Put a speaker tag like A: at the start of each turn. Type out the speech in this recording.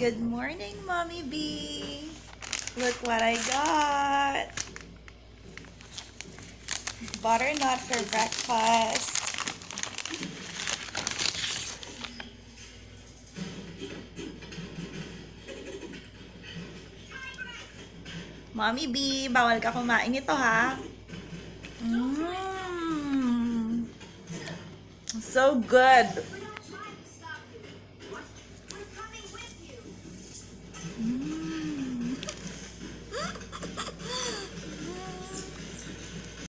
A: Good morning, Mommy B. Look what I got. Butternut for breakfast. Mommy B, bawal ka kumain ito ha. So good.